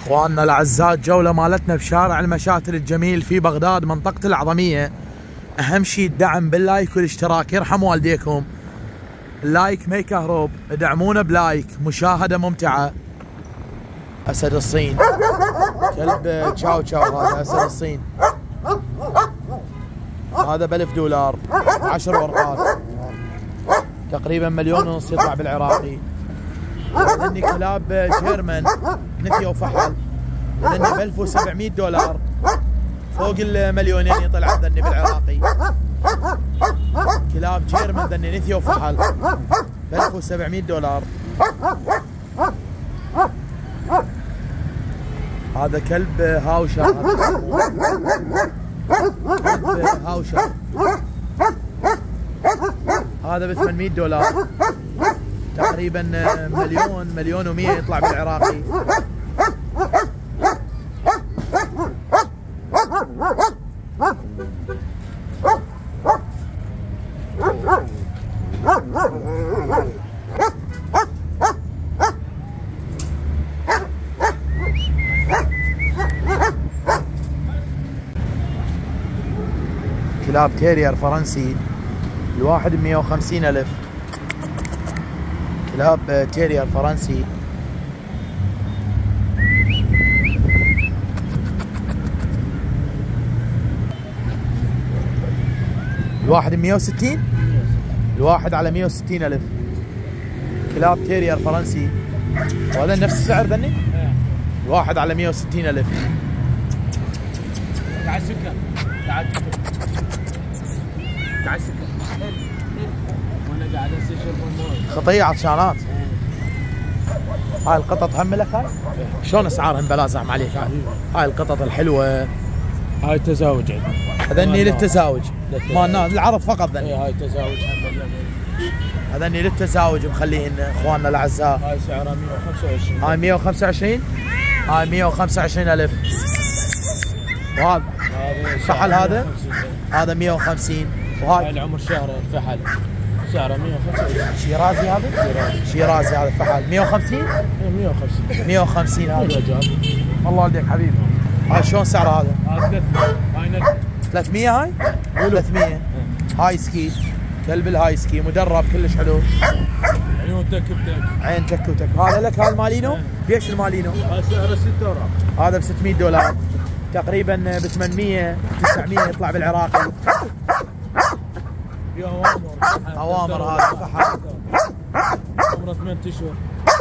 اخواننا الاعزاء، الجوله مالتنا بشارع المشاتل الجميل في بغداد منطقه العظميه. اهم شيء الدعم باللايك والاشتراك، يرحم والديكم. اللايك ما يكهرب، ادعمونا بلايك. مشاهده ممتعه. اسد الصين، كلب تشاو تشاو، هذا اسد الصين، هذا ب$1000، 10 ورقات، تقريبا 1.5 مليون يطلع بالعراقي. هذني كلاب جيرمان نثيه وفحل، هذني ب$1700، فوق ال2 مليون يطلع هذني بالعراقي. كلاب جيرمان ذني نثيه وفحل ب$1700. هذا كلب هاوشر، كلب هاوشر، هذا ب$800، تقريبا 1 مليون و100 يطلع بالعراقي. كلاب تيرير فرنسي، الواحد ب150,000. كلاب تيرير فرنسي، الواحد ب160، الواحد على 160,000. كلاب تيرير فرنسي، وهذا نفس السعر ذني؟ الواحد على 160,000. تعال سكر، تعال تعال سكر، وانا قاعد استشرب المويه. خطيه عطشانات. هاي القطط هم لك هاي؟ شلون اسعارهم بلا زعم عليك؟ هاي القطط الحلوه هاي تزاوج عندي. هذني للتزاوج، مال العرب فقط ذني. هاي تزاوج هم. هذني للتزاوج مخلين اخواننا الاعزاء. هاي سعرها 125. هاي 125، هاي 125,000. وهذا فحل، هذا 150. وهاي العمر شهر الفحل سعره 125. شيرازي، هذا شيرازي، هذا فحل 150. 150 هذا. الله يهديك حبيبي. هاي شلون سعره هذا؟ هاي 300. هاي 300. هاي سكي، كلب الهاي سكي مدرب كلش حلو، عيون تك بتك، عين تك وتك. هذا لك، هذا المالينو. ليش المالينو؟ هاي سعره 6 اوراق، هذا ب$600، تقريبا ب800 900 يطلع بالعراقي. في اوامر، اوامر. هذا فحل، عمره 8 اشهر،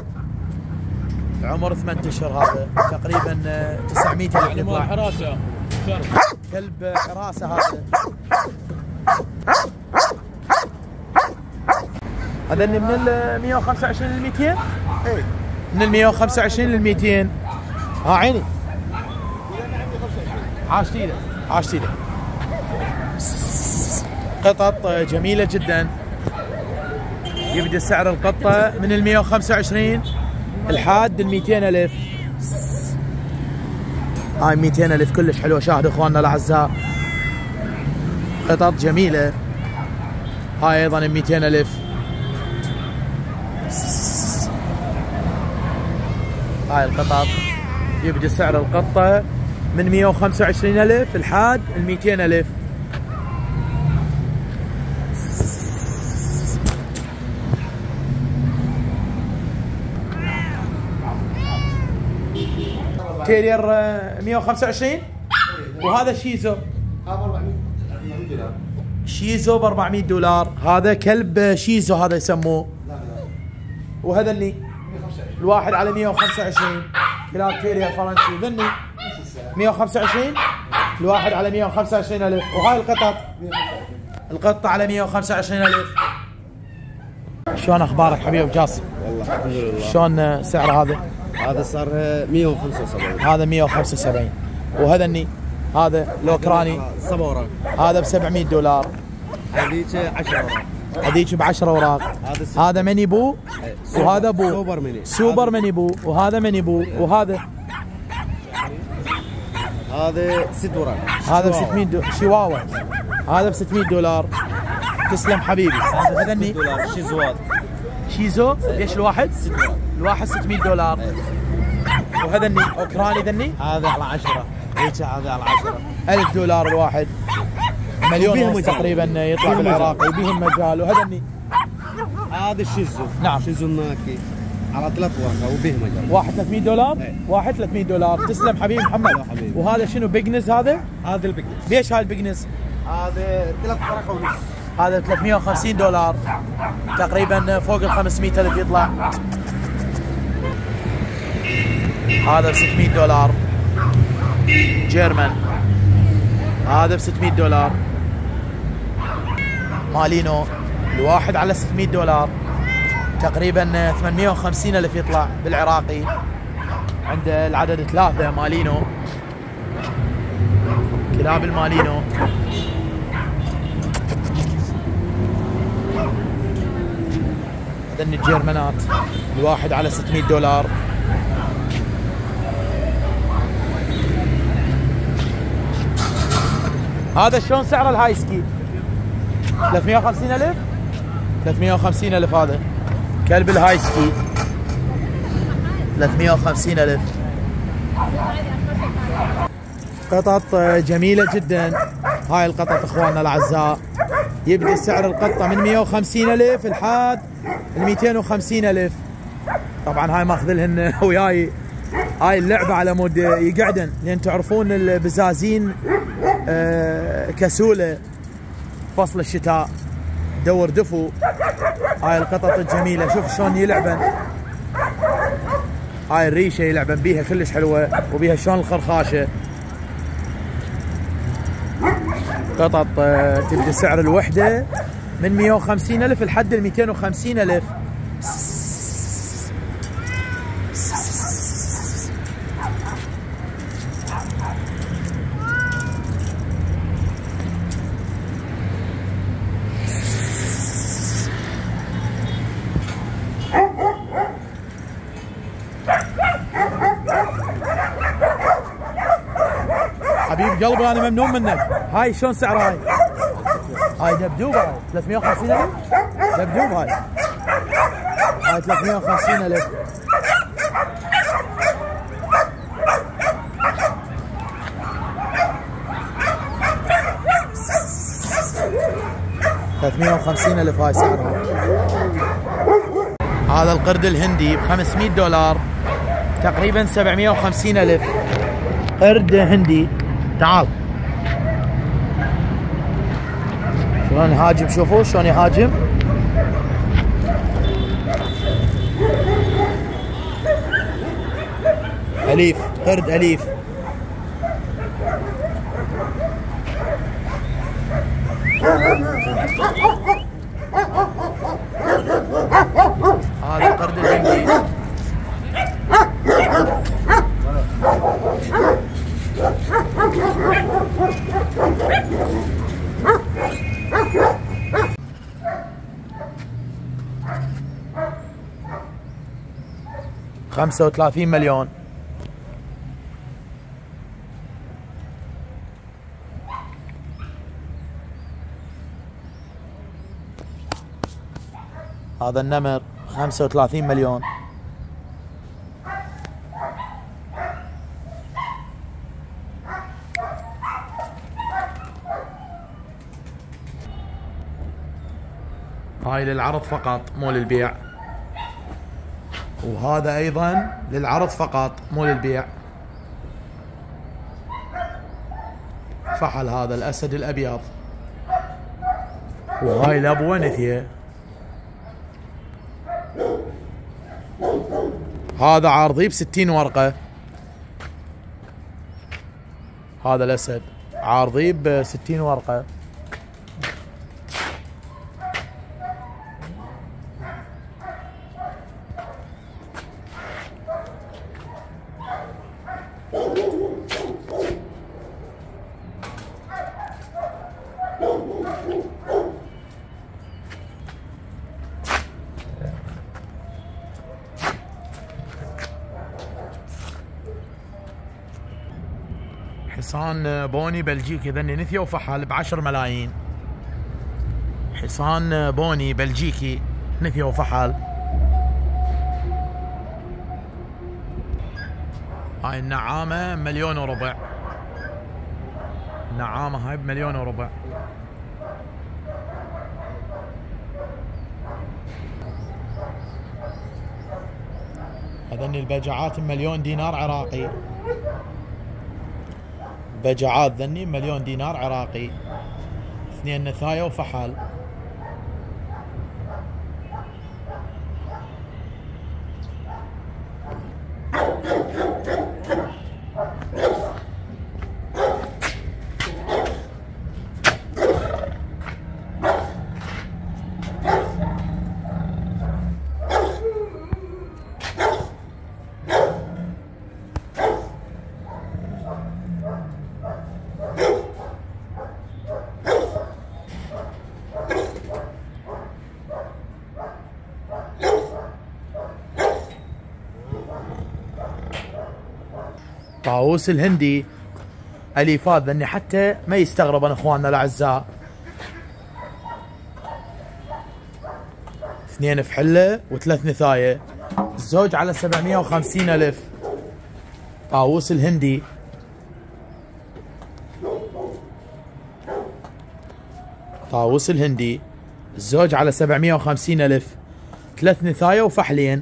عمر 8 اشهر، هذا تقريبا 900,000 يطلع. حراسه، كلب حراسه هذا. هذني من ال 125 لل 200. اي من ال 125 لل 200. ها عيني، عاشتي له عاشتي له. قطط جميله جدا. يبدا سعر القطه من ال 125 لحد ال 200,000. هاي 200,000 كلش حلوه. شاهدوا اخواننا الاعزاء، قطط جميله. هاي ايضا ب 200,000. هاي القطط يبدا سعر القطه من 125,000 لحد ال 200,000. تيرير 125. وهذا شيزو، شيزو ب$400. هذا كلب شيزو، هذا يسموه. وهذا اللي الواحد على 125. كلاب تيرير فرنسي ذني 125، الواحد على 125,000. وهاي القطط، القطة على 125,000. شلون اخبارك حبيبي جاسم؟ والله الحمد لله. شلون سعر هذا؟ هذا صار 175. هذا 175. وهذا هذا الاوكراني 7 اوراق، هذا ب$700. هذيك 10 اوراق، هذيك ب10 اوراق. هذا ميني بو، وهذا بو سوبر ميني، سوبر ميني بو، وهذا ميني بو. وهذا 6 اوراق، هذا ب$600. شيواوا، هذا ب$600. تسلم حبيبي. هذني $6 شيزوات. شيزو. ليش الواحد؟ 6 اوراق، الواحد $600. وهذا الني اوكراني ذني هذا على 10. هيك هذا على 10. $1000 الواحد. مليون وبيهم ونص مجال. تقريبا يطلع بيهم بالعراق يبيهم مجال. وهذا الني هذا الشيزو. نعم. شيزو الناكي على 3 ورقه وبيه مجال. واحد $300. إيه. واحد $300. تسلم حبيبي محمد. لا حبيبي. وهذا شنو بيجنز هذا؟ هذا البقنس. ليش هاي البيجنز؟ هذا 3 ورقه ونص. هذا $350 تقريبا فوق $500,000 يطلع. هذا $600 جيرمان. هذا $600 مالينو الواحد على $600 تقريبا 850,000 يطلع بالعراقي. عند العدد 3 مالينو كلاب المالينو. هذن الجيرمانات الواحد على $600. هذا شلون سعره الهايسكي؟ 350,000؟ 350,000 هذا كلب الهايسكي 350,000. قطط جميلة جدا هاي القطط اخواننا الاعزاء. يبدأ سعر القطة من 150,000 لحد 250,000. طبعا هاي ماخذ لهن وياي هاي اللعبة على مود يقعدن، لان تعرفون البزازين كسولة فصل الشتاء دور دفو. هاي القطط الجميلة شوف شلون يلعبن. هاي الريشة يلعبن بيها كلش حلوة، وبيها شلون الخرخاشة. قطط تبدأ سعر الوحدة من 150,000 لحد 250,000. حبيب قلبي انا ممنون منك. هاي شلون سعرها هاي؟ هاي دبدوب هاي 350,000 دبدوب هاي 350,000. $350,000 هاي سعرها. هذا القرد الهندي $500 تقريبا 750,000. قرد هندي تعال شلون يهاجم. شوفوا شلون يهاجم. أليف قرد أليف. هذا القرد الهندي. $35 مليون. هذا النمر 35 مليون. هاي للعرض فقط مو للبيع، وهذا ايضا للعرض فقط مو للبيع. فحل هذا الاسد الابيض، وهاي لابوه نثيه. هذا عارضي ب60 ورقة. هذا الاسد عارضي ب60 ورقة. حصان بوني بلجيكي ذني نثيه وفحل ب10 ملايين. حصان بوني بلجيكي نثيه وفحل. هاي النعامة 1.4 مليون. النعامة هاي ب1.4 مليون. هذني البجعات ب1 دينار عراقي. بجعات ذني ب1 دينار عراقي. 2 نثايا وفحل. طاووس الهندي اليفات ذني حتى ما يستغربن اخواننا الاعزاء. 2 فحله و3 نثايه. الزوج على 750,000. طاووس الهندي. طاووس الهندي الزوج على 750,000. 3 نثايه وفحلين.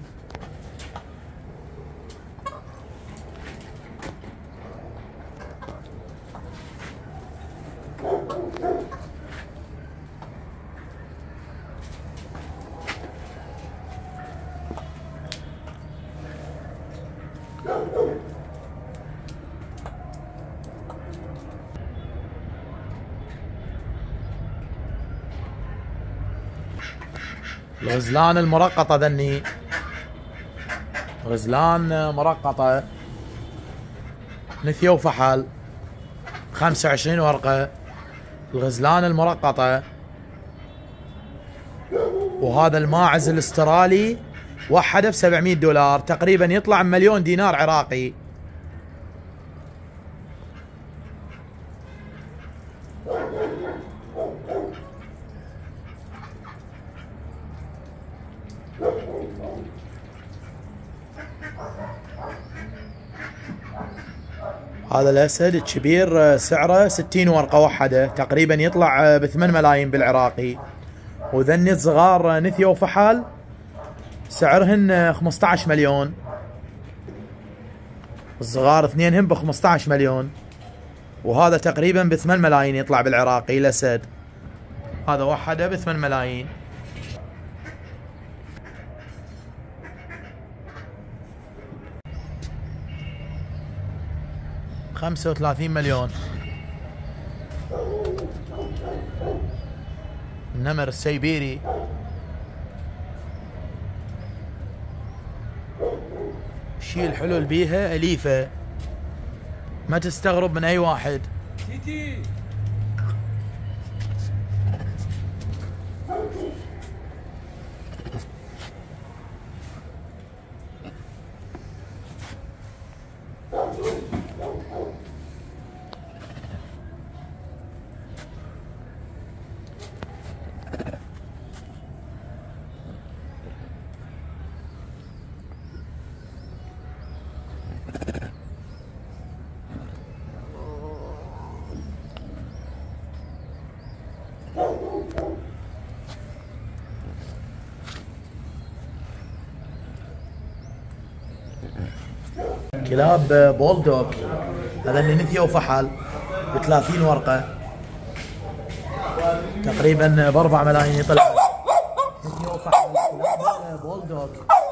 الغزلان المرقطة ذني. غزلان مرقطة نثية وفحل 25 ورقة. الغزلان المرقطة. وهذا الماعز الاسترالي وحده ب$700 تقريبا يطلع 1,000,000 دينار عراقي. هذا الاسد الكبير سعره 60 ورقة وحده تقريبا يطلع ب8 ملايين بالعراقي. وذني الصغار نثية وفحال سعرهن 15 مليون. الصغار اثنينهم ب15 مليون. وهذا تقريبا ب8 ملايين يطلع بالعراقي الاسد. هذا وحده ب8 ملايين. $35 مليون. النمر السيبيري الشيء الحلو اللي بيها اليفه ما تستغرب من اي واحد. تيتي كلاب بولدوغ هذا اللي نثيه وفحل ب30 ورقة تقريبا ب4 ملايين يطلع. نثيه وفحل كلاب بولدوغ.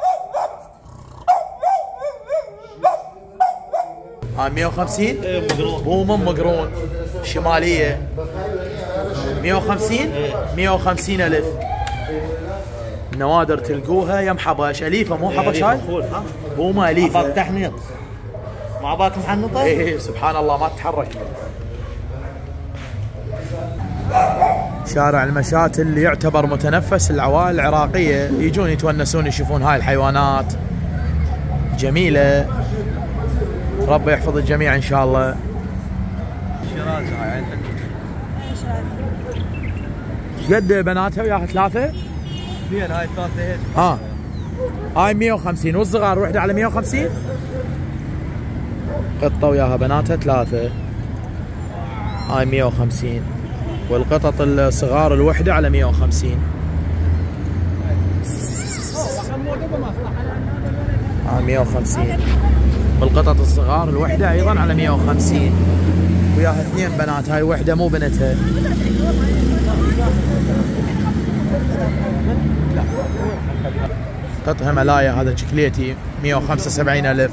هاي 150 بومم مقرون شمالية 150 ألف. النوادر تلقوها يم حبش أليفة مو حبش هاي بومة أليفة عباك تحنيط مع عباك محنطة. ايه سبحان الله ما تتحرك. شارع المشاة اللي يعتبر متنفس العوائل العراقية يجون يتونسون يشوفون هاي الحيوانات جميلة. ربي يحفظ الجميع ان شاء الله. شيرازة هاي عندك قد بناتها وياها 3 اثنين هاي 3 هيك. هاي 150 والصغار وحده على 150. قطة وياها بناتها 3. هاي 150. والقطط الصغار الوحدة على 150. هاي 150. والقطط الصغار الوحدة أيضا على 150. وياها 2 بنات، هاي وحدة مو بنتها. قطها ملايا هذا شكليتي 175,000.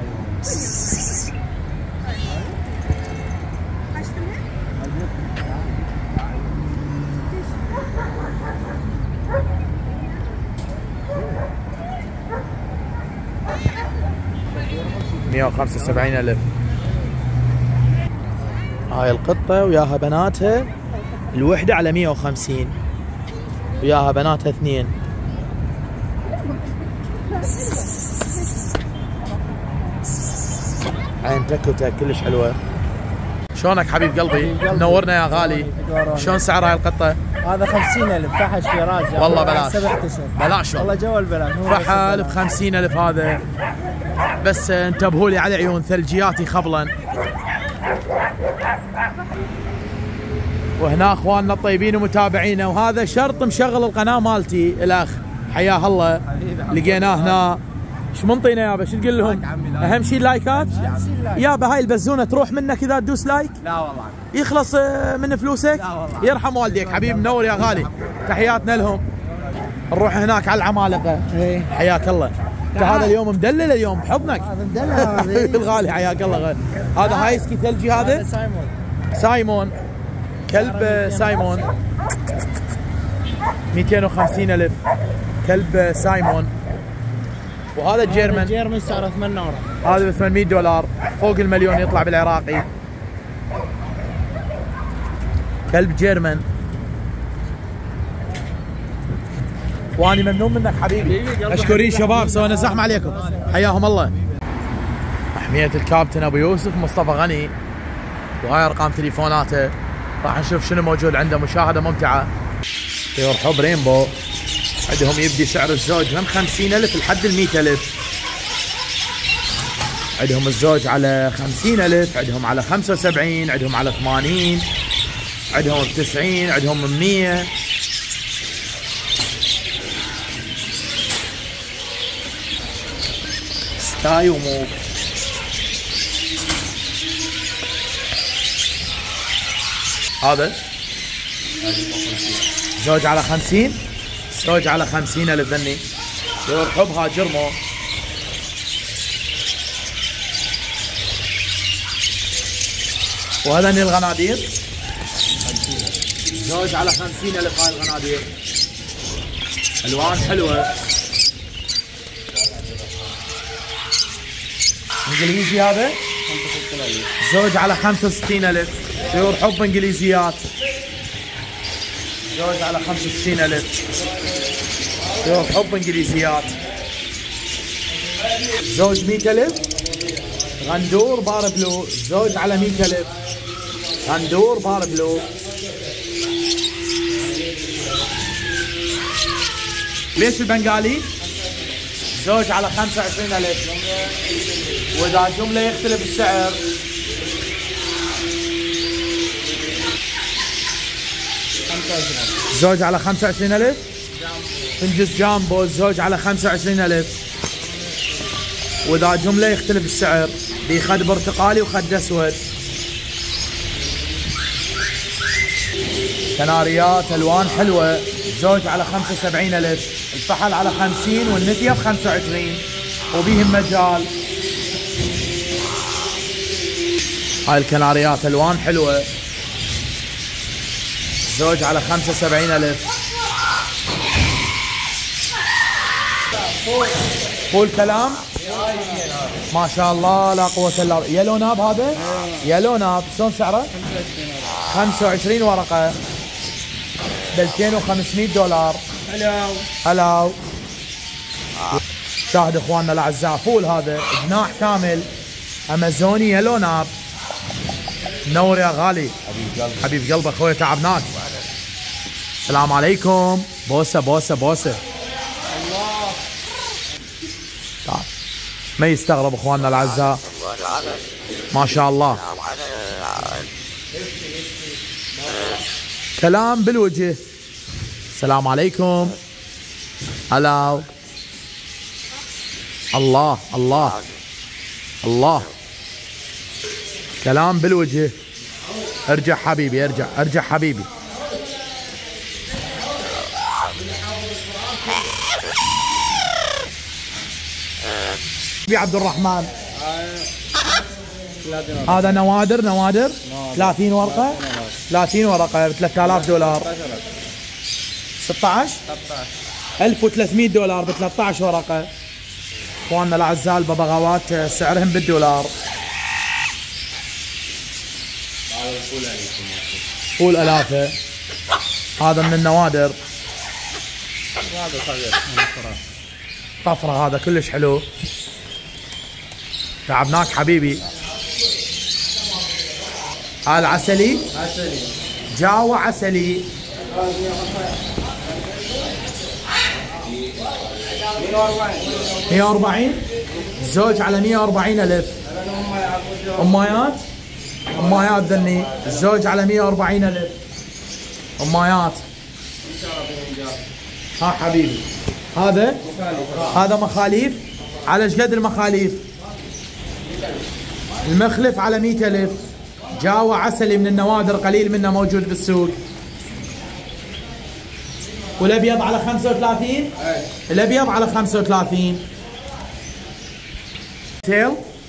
هاي القطة وياها بناتها الوحدة على 150. وياها بناتها 2. عين تكوتة كلش حلوة. شلونك حبيب قلبي؟ منورنا يا غالي. شلون سعر هاي القطة؟ هذا 50,000 فحل شيرازي. والله بلاش. 7 اشهر. بلاش والله جو البلاش. فحل ب50,000 هذا. بس انتبهوا لي على عيون ثلجياتي خبلا. وهنا اخواننا الطيبين ومتابعينا، وهذا شرط مشغل القناة مالتي الاخ حياه الله. لقيناه هنا. ايش منطينا يابا؟ شو تقول لهم؟ اهم شيء اللايكات يابا. هاي البزونه تروح منك اذا تدوس لايك؟ لا والله. يخلص من فلوسك؟ لا والله. يرحم والديك حبيب منور يا غالي. تحياتنا لهم. نروح هناك على العمالقه. حياك الله. انت هذا اليوم مدلل اليوم بحضنك. مدلل الغالي حياك الله. هذا هايسكي ثلجي هذا؟ سايمون. كلب سايمون 250,000. كلب سايمون. وهذا الجيرمن. الجيرمن سعره 8 ورا. هذا ب $800 فوق المليون يطلع بالعراقي. كلب جيرمن. واني ممنون منك حبيبي. مشكورين شباب، سوينا زحمه عليكم. حياهم الله. محمية الكابتن ابو يوسف مصطفى غني. وهاي ارقام تليفوناته. راح نشوف شنو موجود عنده. مشاهده ممتعه. طيور حب رينبو. عندهم يبدي سعر الزوج من 50,000 لحد 100,000. عندهم الزوج على 50,000، عندهم على 75، عندهم على 80، عندهم ب90، عندهم ب 100. سكاي وموب. هذا زوج على 50. زوج على 50,000 ذني. طيور حبها جرمو. وهذني الغنادير. زوج على 50,000 هاي الغنادير. الوان حلوه. انجليزي هذا. زوج على 65,000. طيور حب انجليزيات. زوج على 65,000. طيور حب انجليزيات. زوج 100,000. غندور بار بلو. زوج على 100,000. غندور بار بلو. ليش البنغالي؟ زوج على 25,000. واذا جمله يختلف السعر. زوج على 25,000. فنجس جامبو. زوج على 25,000. واذا جمله يختلف السعر. في خد برتقالي وخد اسود. كناريات الوان حلوه. زوج على 75,000. الفحل على 50 والنتيه ب 25 وبيهم مجال. هاي الكناريات الوان حلوه. زوج على 75,000. قول كلام. ما شاء الله لا قوة الا بالله. يلو ناب هذا؟ يلو ناب. شلون سعره؟ 25 ورقة ب $2,500. هلاو. شاهد اخواننا الاعزاء. فول هذا جناح كامل امازوني يلو ناب. منور يا غالي. حبيب قلبي اخوي تعبناك. السلام عليكم. بوسه بوسه بوسه. تعال. ما يستغرب اخواننا الاعزاء. ما شاء الله. كلام بالوجه. السلام عليكم. هلا. الله الله الله. كلام بالوجه. ارجع حبيبي، ارجع ارجع حبيبي. عبد الرحمن هذا نوادر 30 ورقة 30 ورقة ب $3000. 16 $1300 ب 13 ورقة. اخواننا الاعزاء الببغاوات سعرهم بالدولار. فول الافه. هذا من النوادر. طفره هذا كلش حلو. تعبناك حبيبي. هذا عسلي. جاوا عسلي. 140 الزوج على 140,000. امايات ذني الزوج على 140,000. امايات. ها حبيبي هذا مخاليف. على ايش قد المخاليف؟ المخلف على 100,000. جاوا عسلي من النوادر قليل منه موجود بالسوق. والابيض على 35. الابيض على 35. تيل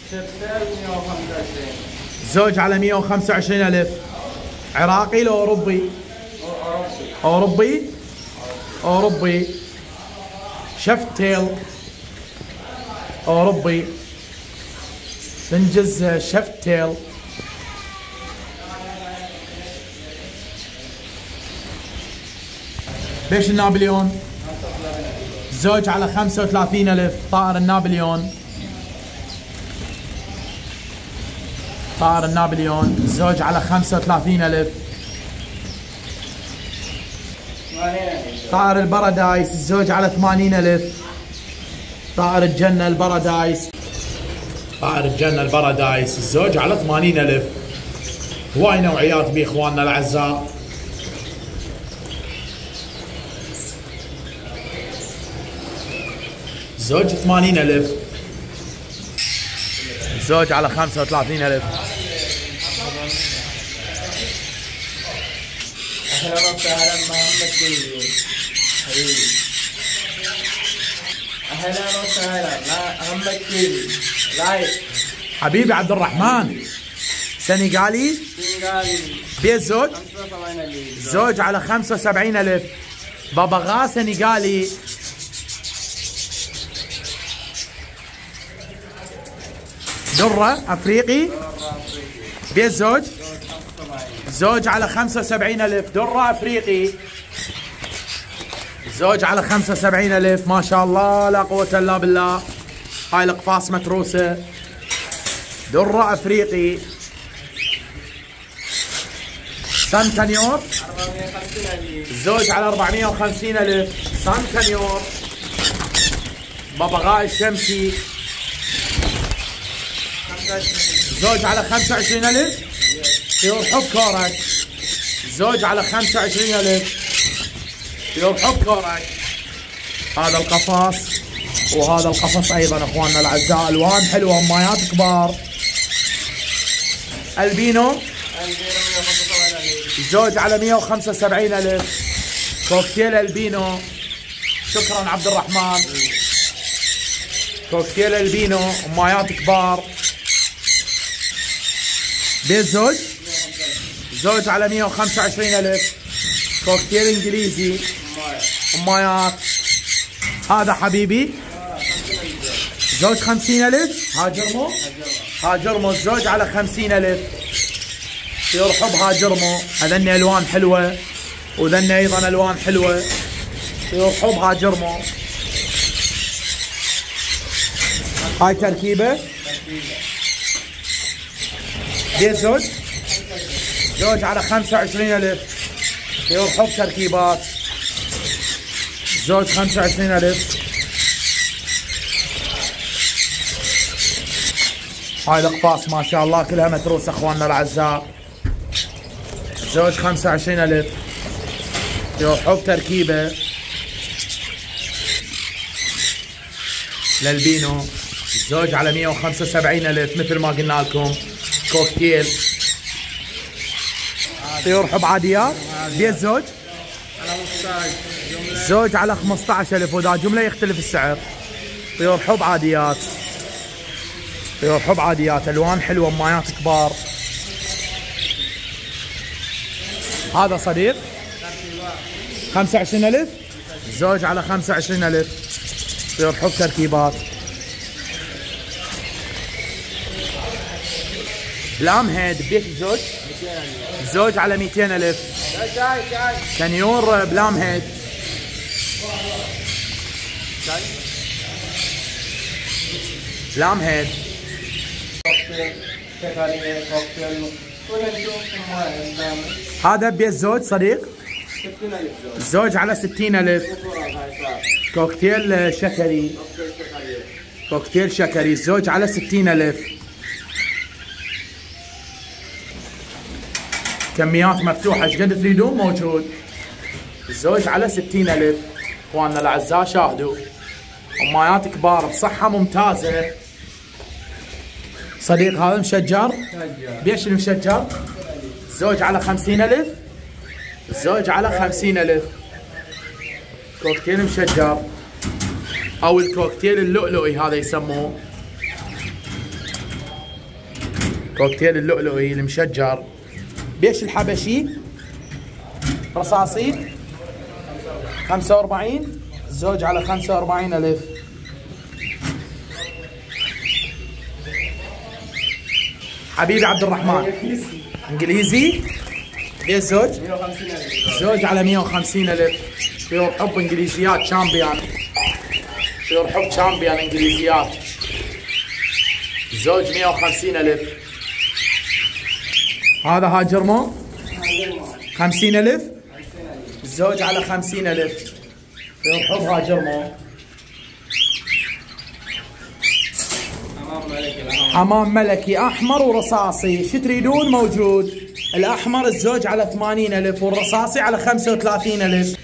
زوج على 125,000. عراقي لو اوروبي؟ اوروبي. شفت تيل اوروبي. سنجز شفت تيل. بيش النابليون؟ زوج على 35,000. طائر النابليون. زوج على 35,000. طائر البارادايس الزوج على 80,000. طائر الجنة البارادايس الزوج على 80,000. هواي نوعيات بي اخواننا الاعزاء. زوج 80,000. زوج على 35,000. اهلا وسهلا محمد كيلو حبيبي. اهلا وسهلا محمد كيلو لايك حبيبي عبد الرحمن. سنغالي بيت زوج. زوج على 75,000. ببغاء سنغالي. درة افريقي. بيت زوج. زوج على 75,000. درة افريقي. زوج على 75,000. ما شاء الله لا قوة الا بالله. هاي الاقفاص متروسة. درة افريقي. سانتانيور زوج على 450,000. سانتانيور. ببغاء الشمسي زوج على 25,000. طيور حب كورك. زوج على 25,000. طيور حب كورك. هذا القفص وهذا القفص ايضا اخواننا الاعزاء. الوان حلوه. امايات كبار. البينو زوج على 175,000. كوكتيل البينو. شكرا عبد الرحمن. كوكتيل البينو. امايات كبار. بيت زوج. زوج على 125,000. كوكتيل انجليزي. امايات. هذا حبيبي زوج 50,000. هاجرمو الزوج على 50,000. طيور حب هاجرمو. هذني الوان حلوه وذني ايضا الوان حلوه. طيور حب هاجرمو. هاي تركيبه. بيت زوج. زوج على 25,000. طيور حب تركيبات. زوج 25,000. هاي الاقفاص ما شاء الله كلها متروسه اخواننا الاعزاء. الزوج 25,000. حب تركيبه للبينو. الزوج على 175,000 مثل ما قلنا لكم. كوكتيل طيور حب عاديات. بيت زوج الزوج على 15,000 واذا جمله يختلف السعر. طيور حب عاديات. طيور حب عاديات الوان حلوه مايات كبار. هذا صديق 25,000. الزوج على 25,000. طيور حب تركيبات. بلام هيد بيت الزوج. الزوج على 200,000. كنيور بلام هيد. بلام هيد. هذا بيت الزوج صديق. الزوج على 60,000. كوكتيل شكري. كوكتيل شكري. الزوج على 60,000. كميات مفتوحة ايش قد تريدون موجود. الزوج على 60,000 اخواننا الاعزاء. شاهدوا أمايات كبار بصحة ممتازة. صديق هذا مشجر. بيش المشجر. الزوج على 50,000. الزوج على 50,000. كوكتيل مشجر او الكوكتيل اللؤلؤي هذا يسموه. كوكتيل اللؤلؤي المشجر. بيش الحبشي رصاصي 45. الزوج على 45,000. حبيبي عبد الرحمن انجليزي. بيش الزوج. الزوج على 150,000. طيور حب انجليزيات شامبيون. طيور حب شامبيون انجليزيات. الزوج 150,000. هذا هاجرمو 50,000. الزوج على 50,000. طيور حب هاجرمو. حمام ملكي احمر ورصاصي. شو تريدون موجود. الاحمر الزوج على 80,000 والرصاصي على 35,000.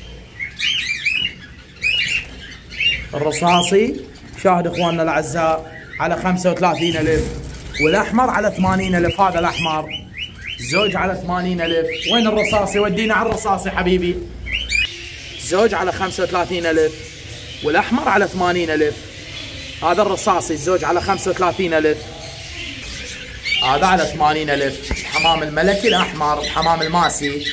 الرصاصي شاهد اخواننا الاعزاء على 35,000 والاحمر على 80,000. هذا الاحمر الزوج على 80,000. وين الرصاصي. ودينا على الرصاصي حبيبي. الزوج على 35,000 والاحمر على 80,000. هذا الرصاصي الزوج على 35,000. هذا على 80,000. الحمام الملكي الاحمر. الحمام الماسي.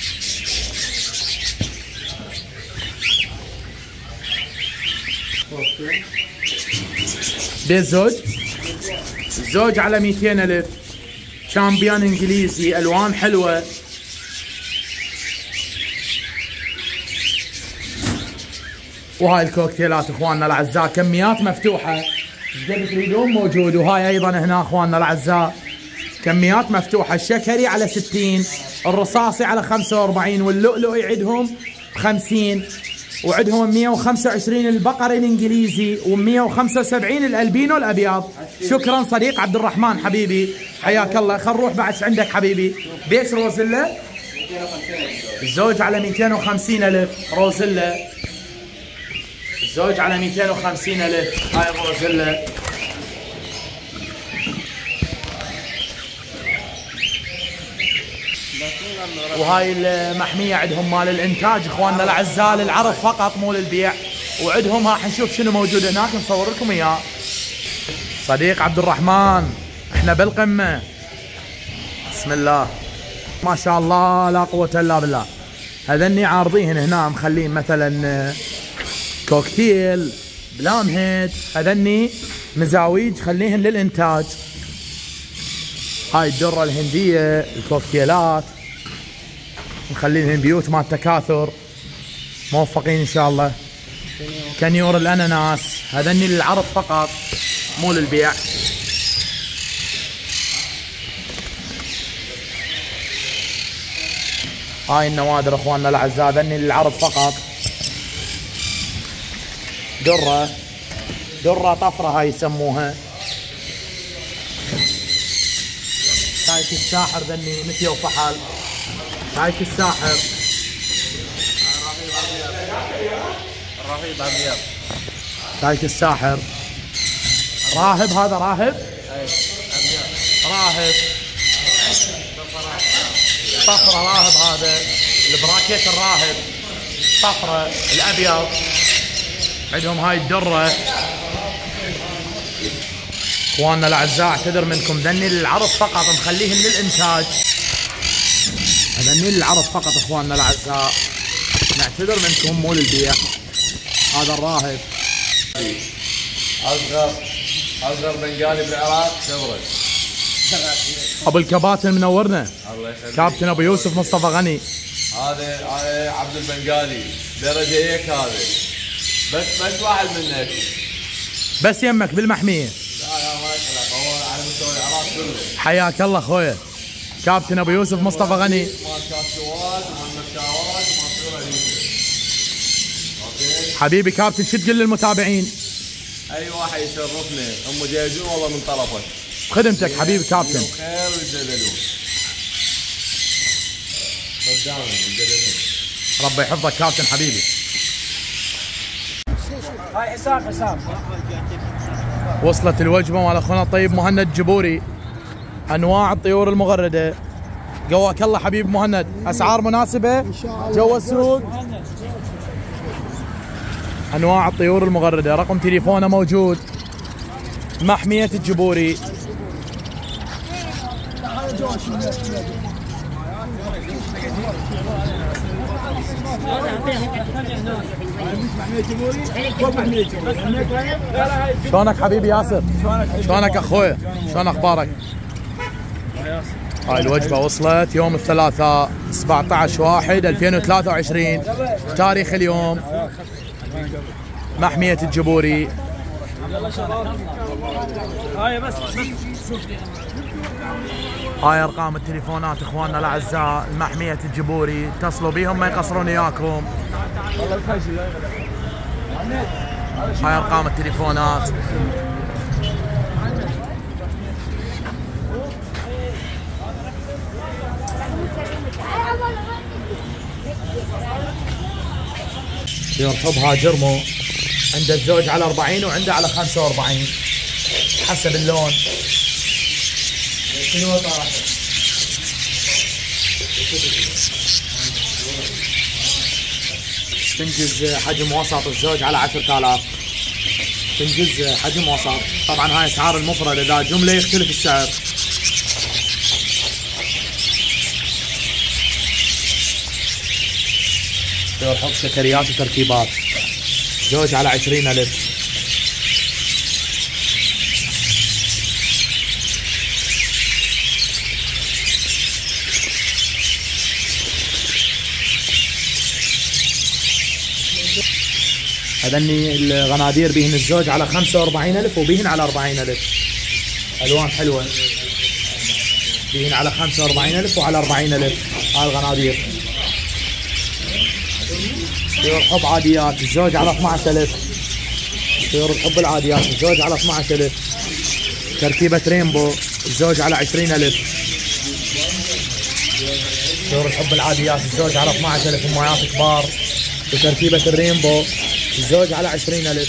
بيت زوج. الزوج على 200,000. شامبيون انجليزي الوان حلوه. وهاي الكوكتيلات اخواننا الاعزاء كميات مفتوحه ايش قد تريدون موجود. وهاي ايضا هنا اخواننا الاعزاء كميات مفتوحه. الشكري على 60. الرصاصي على 45 واللؤلؤي عندهم 50 وعندهم 125 البقري الانجليزي و175 الالبينو الابيض. شكرا صديق عبد الرحمن حبيبي حياك الله. خل نروح بعد عندك حبيبي. بيش روزيلا. الزوج على 250,000. روزيلا الزوج على 250,000. هاي الروزيلا. وهاي المحمية عندهم مال الانتاج اخواننا الاعزاء للعرض فقط مو للبيع. وعندهم ها حنشوف شنو موجود هناك نصور لكم اياه. صديق عبد الرحمن احنا بالقمة. بسم الله ما شاء الله لا قوة الا بالله. هذني عارضين هنا مخلين مثلا كوكتيل بلام هيد. هذني مزاويج خليهن للانتاج. هاي الدرة الهندية الكوكتيلات مخلينهن بيوت مال تكاثر. موفقين ان شاء الله. كنيور الاناناس هذني للعرض فقط مو للبيع. هاي النوادر اخواننا الاعزاء هذني للعرض فقط. درة طفرة هاي يسموها. شايك الساحر ذني مثي وفحل. شايك الساحر. الرهيب ابيض. شايك الساحر. راهب هذا راهب؟ اي ابيض. راهب. صفرة راهب هذا. البراكيت الراهب. صفرة الابيض. عندهم هاي الدرة. اخواننا الاعزاء اعتذر منكم ذني للعرض فقط نخليهن للانتاج. ذني للعرض فقط اخواننا الاعزاء. نعتذر منكم مو للبيع. هذا الراهب. اصغر بنغالي بالعراق شبرك. ابو الكباتن منورنا. الله يخليك. كابتن ابو يوسف مصطفى غني. هذا عبد البنغالي درجه هيك هذا. بس واحد منك. بس يمك بالمحميه. لا ما يخلق هو على مستوى العراق كله. حياك الله اخويا. كابتن ابو يوسف مصطفى غني. ما كاسوات وما مكاوات وما صوره ليك. اوكي. حبيبي كابتن شو تقول للمتابعين؟ اي واحد يشرفنا ام جايزون والله من طرفك. خدمتك حبيبي كابتن. خير ويتدللون. قدامنا يتدللون. ربي يحفظك كابتن حبيبي. هاي حساب. وصلت الوجبه مال اخونا الطيب مهند جبوري. انواع الطيور المغرده. قواك الله حبيب مهند. اسعار مناسبه جوا السوق. انواع الطيور المغرده. رقم تليفونه موجود. محميه الجبوري. شلونك حبيبي ياسر؟ شلونك اخويا؟ شلون اخبارك؟ هاي الوجبة وصلت يوم الثلاثاء 17/1/2023 تاريخ اليوم. محمية الجبوري. هاي ارقام التليفونات اخواننا الاعزاء. محمية الجبوري اتصلوا بيهم ما يقصرون اياكم. هاي ارقام التليفونات. يرحبها جرمو. عند الزوج على 40 وعنده على 45 حسب اللون. شنو طارح؟ تنجز حجم وسط الزوج على 10,000. تنجز حجم وسط. طبعا هاي اسعار المفرد، اذا جمله يختلف السعر. يرحب شكريات وتركيبات. زوج على 20,000. هذني الغنادير بيهن الزوج على 45,000 وبيهن على 40,000. الوان حلوه. بيهن على 45,000 وعلى 40,000. هاي الغنادير. طيور حب عاديات الزوج على 12,000. طيور الحب العاديات الزوج على 12,000. تركيبة رينبو الزوج على 20,000. طيور الحب العاديات الزوج على 12,000 أمهات كبار. وتركيبة الرينبو الزوج على 20,000.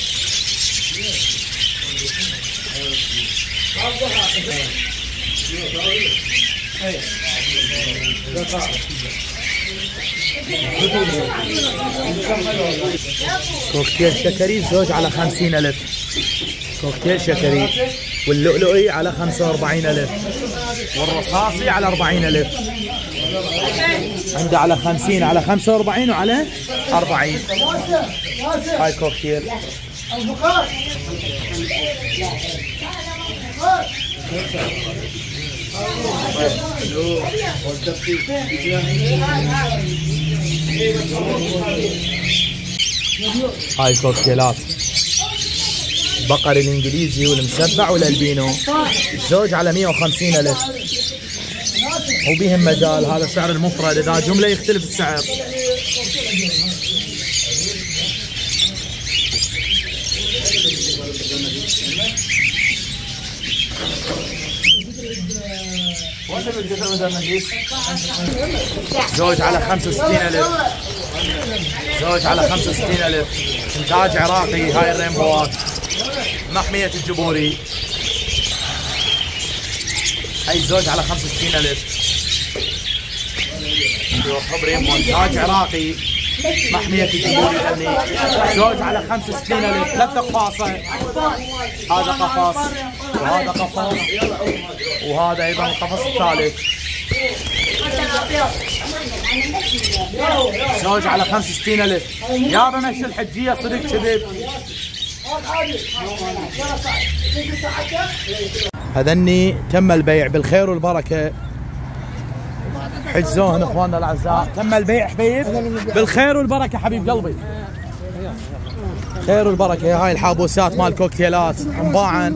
كوكتيل شكري الزوج على 50,000. كوكتيل شكري. واللؤلؤي على 45,000. والرصاصي على 40,000. عنده على 50 على 45 وعلى 40. هاي كوكتيل. هاي كوكتيلات. البقري الانجليزي والمسبع والالبينو الزوج على 150,000. وبيهم مجال. هذا سعر المفرد، اذا جمله يختلف السعر. زوج على 65,000. زوج على 65,000. انتاج عراقي هاي الرينبوات. محمية الجبوري. هاي الزوج على 65,000. رينبو انتاج عراقي. محمية الجبوري ذني. زوج على 65,000. 3 قفاصة. هذا قفص وهذا قفص وهذا ايضا القفص الثالث. زوج على 65,000. يابا مشي الحجية صدق كذب. هذني تم البيع بالخير والبركة. حجزوهن اخواننا الاعزاء. تم البيع حبيب بالخير والبركة حبيب قلبي. خير والبركة. هاي الحابوسات مال كوكتيلات انباعا.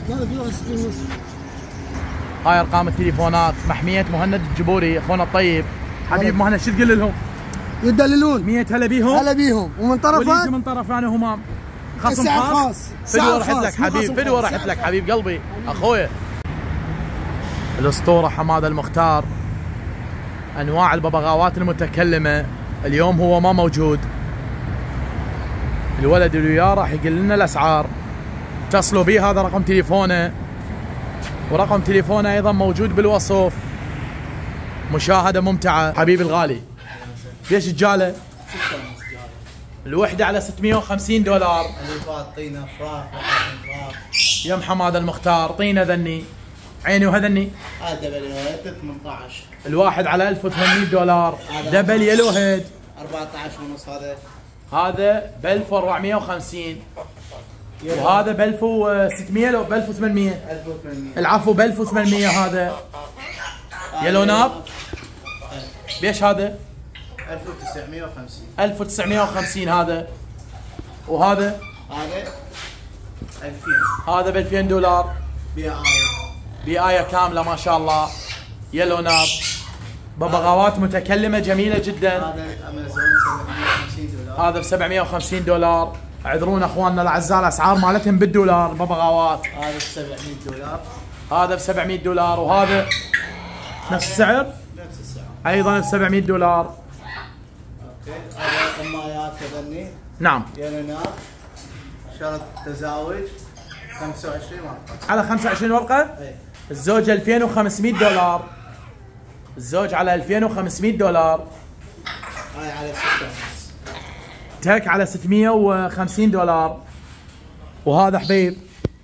هاي ارقام التليفونات. محمية مهند الجبوري اخونا الطيب. حبيب مهند شو تقول لهم؟ يدللون 100 هلا بيهم. هلا بيهم. ومن طرفك من طرف انا همام خصم خاص. فدوه رحت لك حبيب. فدوه رحت لك حبيب قلبي اخويا. الاسطورة حمادة المختار. انواع الببغاوات المتكلمة. اليوم هو ما موجود. الولد اللي وياه راح يقول لنا الاسعار. اتصلوا بي. هذا رقم تليفونه ورقم تليفونه ايضا موجود بالوصف. مشاهدة ممتعة حبيبي الغالي. ليش الجالة؟ الوحدة على 650 دولار. الفات طينة فراخ يا حمادة المختار. طينة ذني عيني وهذني. هذا باليوهيد 18. الواحد على 1800 دولار. دبل يلو هيد 14 ونص. هذا ب 1450 وهذا ب 1600 لو ب 1800. 1800. العفو ب 1800. هذا يلو ناب. بيش هذا؟ 1950. 1950 هذا. وهذا؟ هذا 2000. هذا ب 2000 دولار. بآية كاملة ما شاء الله. يلو ناب. ببغاوات متكلمة جميلة جدا. هذا امازون 750 دولار. هذا ب 750 دولار. اعذرونا اخواننا الاعزاء الاسعار مالتهم بالدولار ببغاوات. هذا ب 700 دولار. هذا ب 700 دولار وهذا نفس السعر؟ نفس السعر. ايضا ب 700 دولار. اوكي. هذا قمايات كذني. نعم. يلوناب. شرط تزاوج 25 ورقة. على 25 ورقة؟ اي. الزوج 2500 دولار. الزوج على 2500 دولار. هاي على 6 ونص. تك على 650 دولار. وهذا حبيب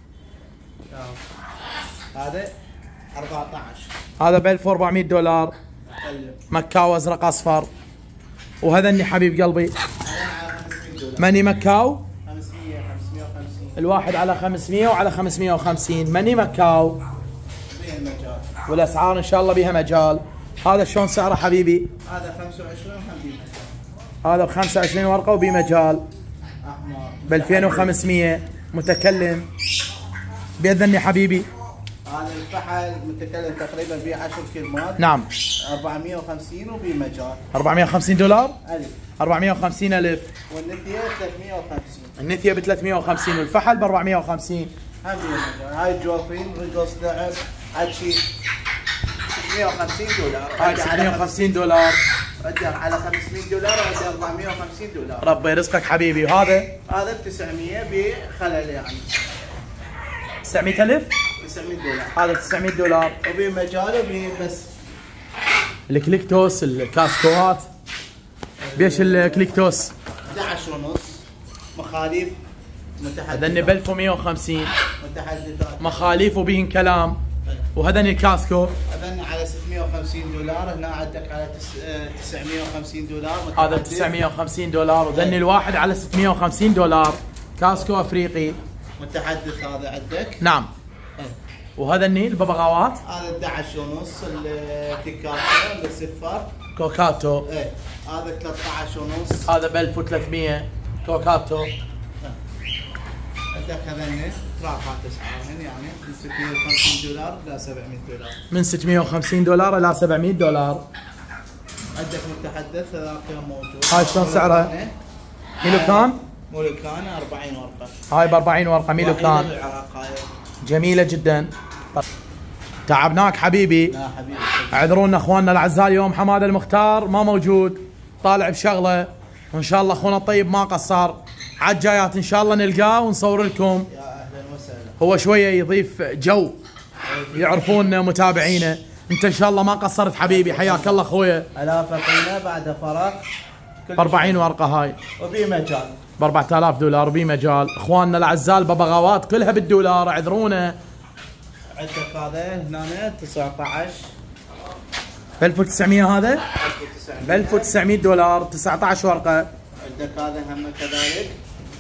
هذا 14. هذا ب 1400 دولار. مكاو ازرق اصفر. وهذا اني حبيب قلبي ماني مكاو 500 550. الواحد على 500 وعلى 550. ماني مكاو. بها المجال. والاسعار ان شاء الله بها مجال. هذا شلون سعره حبيبي؟ هذا 25 حبيبي. هذا ب 25 ورقه وبمجال. احمر ب 2500 متكلم. باذني حبيبي. هذا الفحل متكلم تقريبا ب 10 كلمات. نعم. 450 وبمجال. 450 دولار. الف. 450 الف. والنثيه 350. النثيه ب 350 والفحل ب 450. هم بمجال. هاي الجوفين رجل ضعف عشي 650 دولار. هاي 650 دولار. ردها على 500 دولار وردها 450 دولار. ربي يرزقك حبيبي. وهذا؟ هذا ب 900 بخلل يعني. 900 الف؟ 900 دولار. هذا 900 دولار. وبمجال وبس. الكليكتوس الكاسكوات. بيش الكليكتوس؟ 11 ونص. مخاليف متحدثات. هذني ب 1150. متحدثات. مخاليف وبهن كلام. وهذني الكاسكو. هذني على 650 دولار. هنا عندك على 950 دولار. هذا ب 950 دولار. وذني الواحد على 650 دولار. كاسكو افريقي. متحدث هذا عندك. نعم. وهذا النيل الببغاوات. هذا 11 ونص. التيكاتو الصفار. كوكاتو. ايه. هذا 13 ونص. هذا ب 1300 كوكاتو. عندك هذني راحات اسعارهن يعني من 650 دولار الى 700 دولار. من 650 دولار الى 700 دولار. عندك متحدث هذاك موجود. هاي شلون سعرها؟ ميلوكان؟ مولوكان 40 ورقه. هاي ب 40 ورقه ميلوكان. بالعراق هاي. جميله جدا. تعبناك حبيبي. لا حبيبي. اعذرونا اخواننا الاعزاء، اليوم حماده المختار ما موجود، طالع بشغله، وان شاء الله اخونا الطيب ما قصر. عالجايات ان شاء الله نلقاه ونصور لكم. يا اهلا وسهلا. هو شويه يضيف جو، يعرفون متابعينا. انت ان شاء الله ما قصرت حبيبي، حياك الله اخويا. الاف طينه بعد فراغ ب 40 ورقه هاي وبي مجال ب 4000 دولار وبي مجال. اخواننا الاعزاء الببغاوات كلها بالدولار، اعذرونا. عندك هذا هنا 19 ب 1900 هذا ب 1900 دولار 19 ورقه. عندك هذا هم كذلك،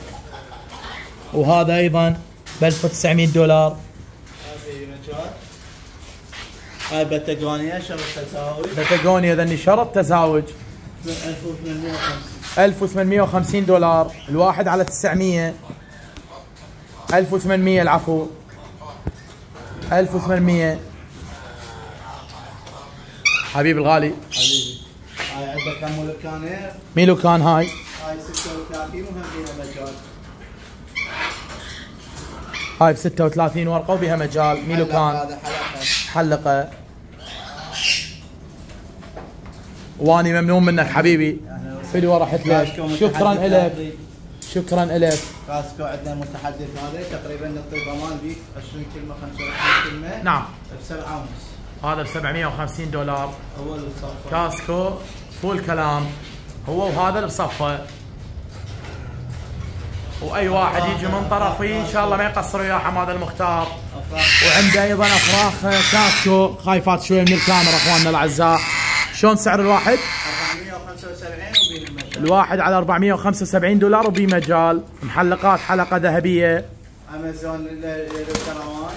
وهذا ايضا ب 1900 دولار. هذه مجال. هاي بتاغونيا شرط تساوي بتاغونيا ذني شرط تزاوج 1850 دولار. الواحد على 900 1800 العفو 1800 حبيبي الغالي. حبيبي. هاي عندك هم ملكانه، ميلو كان هاي هاي 36 وهم فيها مجال. هاي ب 36 ورقه وبها مجال. ميلو كان هذا حلقه. حلقه. واني ممنون منك حبيبي، فدوه رحت لك. شكرا لك شكرا لك. كاسكو عندنا المتحدث هذا تقريبا نعطي ضمان بيك 20 كلمه 25 كلمه. نعم ب 7 ونص. هذا ب 750 دولار. هو اللي صفى. كاسكو فول كلام، هو وهذا اللي بصفه. واي واحد يجي من طرفي ان شاء الله ما يقصر وياه حماده المختار. وعنده ايضا افراخ كاسكو خايفات شويه من الكاميرا اخواننا الاعزاء. شلون سعر الواحد؟ 475 وبين المجال. الواحد على 475 دولار وبي مجال. محلقات حلقه ذهبيه. امازون للكروان.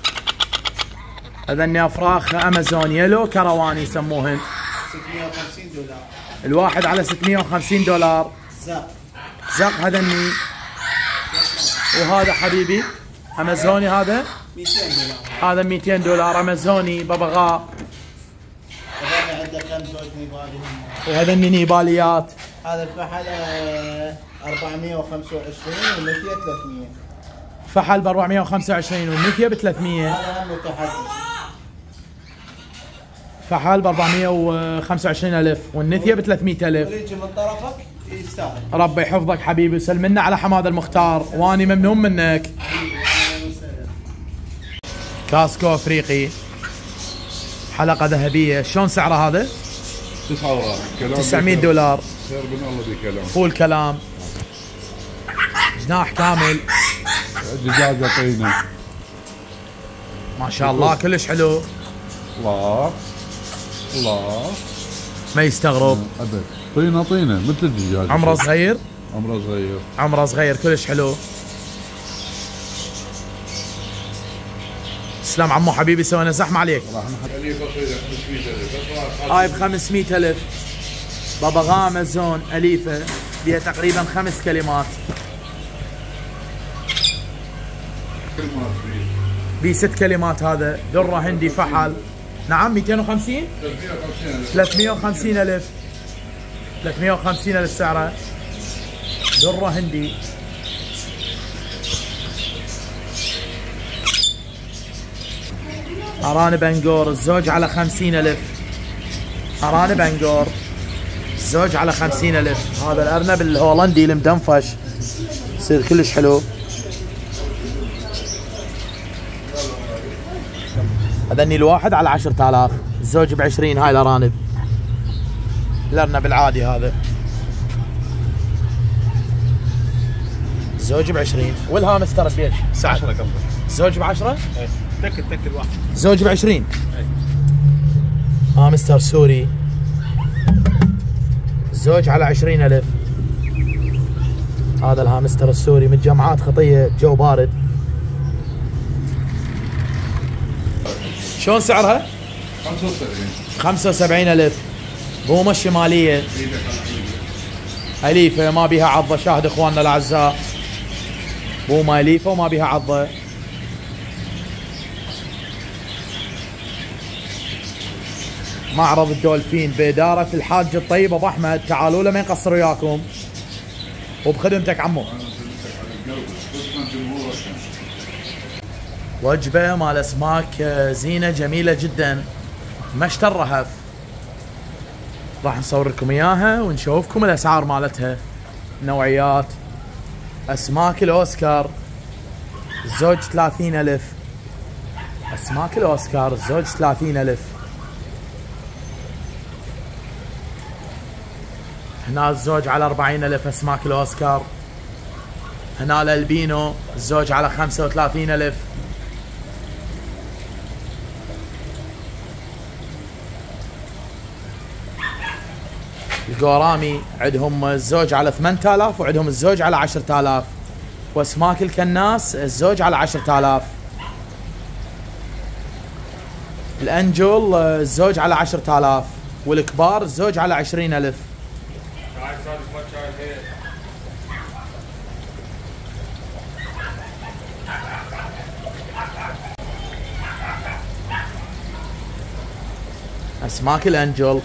هذني افراخ امازون يلو كروان يسموهن. 650 دولار. الواحد على 650 دولار. زق. زق هذني. وهذا حبيبي امازوني، هذا 200 دولار. هذا 200 دولار امازوني ببغاء. هذا عندك كم زوج نيبالي. وهذني نيباليات. هذا الفحل 425 والنفيه 300. فحل ب 425 والنفيه ب 300. هذا هم متحدث. فحل ب 425,000 والنثيه ب 300,000. يجي من طرفك يستاهل. ربي يحفظك حبيبي، وسلمنا على حماده المختار، واني ممنون منك. كاسكو افريقي حلقه ذهبيه. شلون سعره هذا؟ 9 اوراق 900 دولار. خير من الله بكلام. فول كلام، جناح كامل، دجاجه طينه ما شاء الله كلش حلو. الله الله ما يستغرب. ابد طينه طينه مثل الدجاج. عمره صغير عمره صغير. عمره صغير كلش حلو. تسلم عمو حبيبي، سوينا زحمه عليك. راح نخليه بسيطه 500,000. هاي ب 500,000 ببغاء امازون اليفه، بها تقريبا 5 كلمات. بي 6 كلمات. هذا ذره هندي فحل. نعم 250 350,000 350,000 سعره. ذره هندي. ارانب انجور الزوج على 50,000. ارانب انجور الزوج على 50,000. هذا الارنب الهولندي المدنفش يصير كلش حلو. هذني الواحد على 10,000. الزوج ب 20. هاي الارانب، الارنب العادي هذا الزوج ب 20. والهامستر بيش سعد 10 قبل. الزوج ب 10. تكل واحد. زوج ب 20. هامستر سوري الزوج على 20,000. هذا الهامستر السوري من جامعات خطيه، جو بارد. شلون سعرها؟ 75,000. بومه الشماليه اليفه ما بيها عضه. شاهد اخواننا الاعزاء، بومه اليفه وما بيها عضه. معرض الدولفين بإدارة الحاج الطيب أبو أحمد. تعالوا له ما يقصر وياكم، وبخدمتك عمو. وجبة مال اسماك زينة جميلة جدا، مشتى الرهف. راح نصور لكم اياها ونشوفكم الاسعار مالتها. نوعيات اسماك الاوسكار الزوج 30,000. اسماك الاوسكار الزوج 30,000. هنا الزوج على 40,000 اسماك الاوسكار. هنا الالبينو الزوج على 35,000. القورامي عندهم الزوج على 8,000 وعندهم الزوج على 10,000. واسماك الكناس الزوج على 10,000. الانجل الزوج على 10,000 والكبار الزوج على 20,000. اسماك الانجل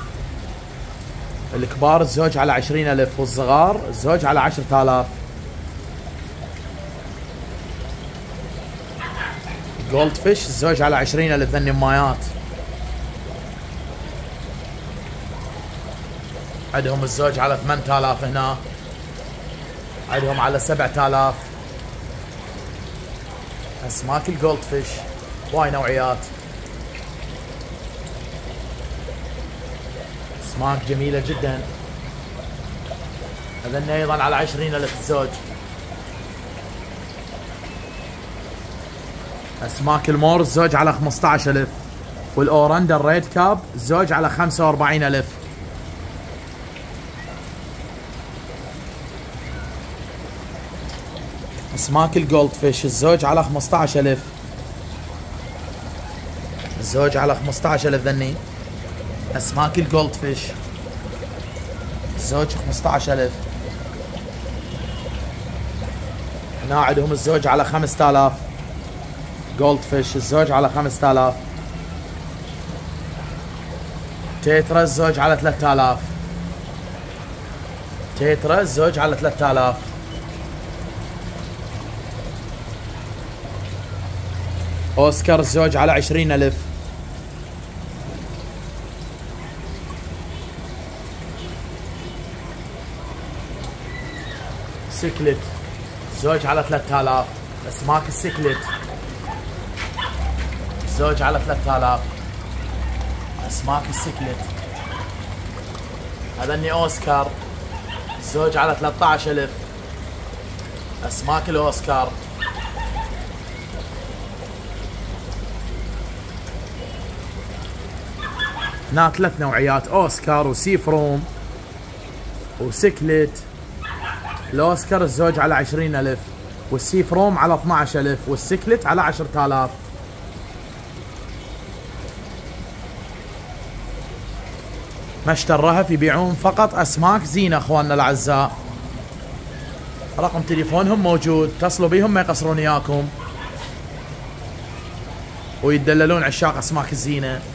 الكبار الزوج على 20,000 والصغار الزوج على 10,000. جولد فيش الزوج على 20,000 ذني مايات. عندهم الزوج على 8,000 هنا. عندهم على 7,000. اسماك الجولد فيش واي نوعيات. اسماك جميلة جدا. هذن ايضا على 20,000 الزوج. اسماك المور الزوج على 15,000 والاورندا الريد كاب الزوج على 45,000. اسماك الجولد فيش الزوج على 15,000. الزوج على 15,000 ذني. اسماك الجولد فيش الزوج 15,000. هنا عندهم الزوج على 5,000. جولد فيش الزوج على 5,000. تيترا الزوج على 3,000. تيترا الزوج على 3,000. اوسكار الزوج على 20,000. سيكلت الزوج على 3,000. اسماك السيكلت الزوج على 3,000. اسماك السيكلت. هذني اوسكار الزوج على 13,000. اسماك الاوسكار. هنا 3 نوعيات اوسكار وسيفروم وسيكلت. الاوسكار الزوج على 20,000 والسيفروم على 12,000 والسيكلت على 10,000. مشتى الرهف يبيعون فقط اسماك زينة اخواننا الاعزاء. رقم تليفونهم موجود، اتصلوا بيهم ما يقصرون اياكم ويتدللون عشاق اسماك الزينة.